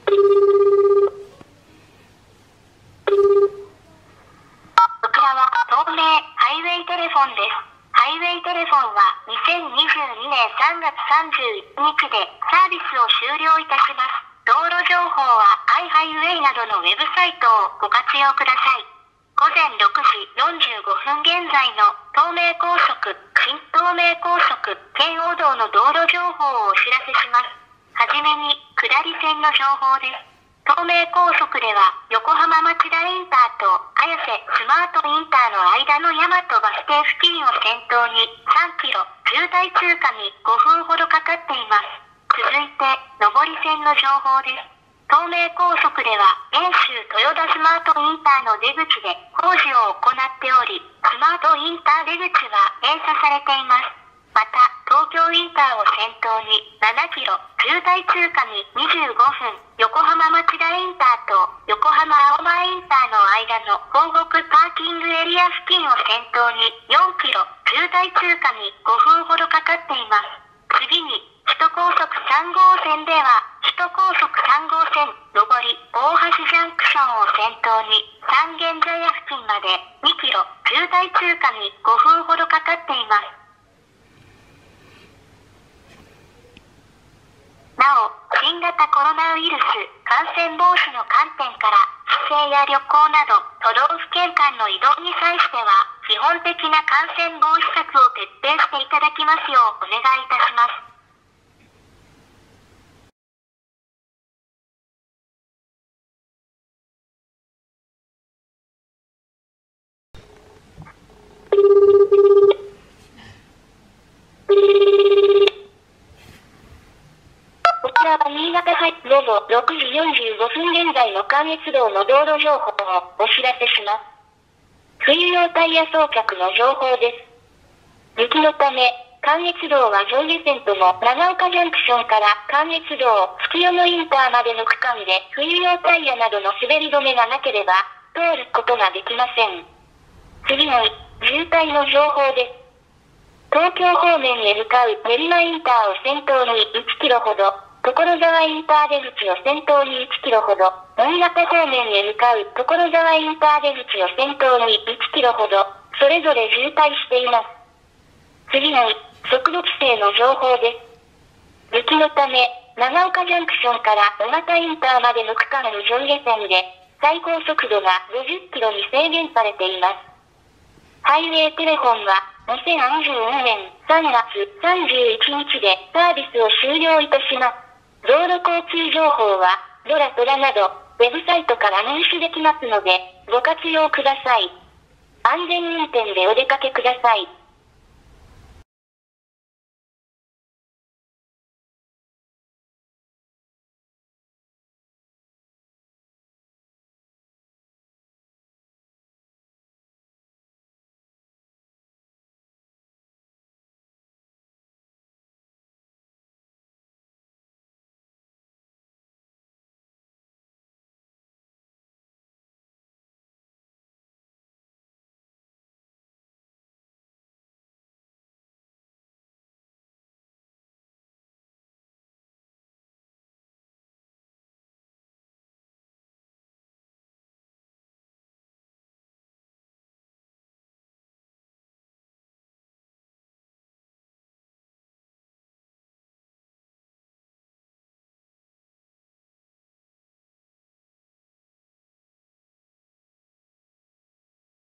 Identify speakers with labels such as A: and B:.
A: こちらは東名ハイウェイテレフォンです。ハイウェイテレフォンは2022年3月31日でサービスを終了いたします。道路情報はハイウェイなどのウェブサイトをご活用ください。午前6時45分現在の東名高速、新東名高速、圏央道の道路情報をお知らせします。はじめに、下り線の情報です。東名高速では、横浜町田インターと綾瀬スマートインターの間の大和バス停付近を先頭に3キロ、渋滞通過に5分ほどかかっています。続いて、上り線の情報です。東名高速では、遠州豊田スマートインターの出口で工事を行っており、スマートインター出口は閉鎖されています。また、東京インターを先頭に7キロ、渋滞通過に25分、横浜町田インターと横浜青前インターの間の港北パーキングエリア付近を先頭に4キロ、渋滞通過に5分ほどかかっています。次に、首都高速3号線では、首都高速3号線、上り、大橋ジャンクションを先頭に、三軒茶屋付近まで2キロ、渋滞通過に5分ほどかかっています。なお、新型コロナウイルス感染防止の観点から、帰省や旅行など、都道府県間の移動に際しては、基本的な感染防止策を徹底していただきますようお願いいたします。こちらは新潟発午後6時45分現在の関越道の道路情報をお知らせします。冬用タイヤ装着の情報です。雪のため、関越道は上下線とも長岡ジャンクションから関越道福代のインターまでの区間で冬用タイヤなどの滑り止めがなければ通ることができません。次に、渋滞の情報です。東京方面へ向かう練馬インターを先頭に1キロほど、所沢インター出口を先頭に1キロほど、新潟方面へ向かう所沢インター出口を先頭に1キロほど、それぞれ渋滞しています。次に、速度規制の情報です。雪のため、長岡ジャンクションから小俣インターまでの区間の上下線で、最高速度が50キロに制限されています。ハイウェイテレフォンは、2022年3月31日でサービスを終了いたします。道路交通情報は、ドラトラなど、ウェブサイトから入手できますので、ご活用ください。安全運転でお出かけください。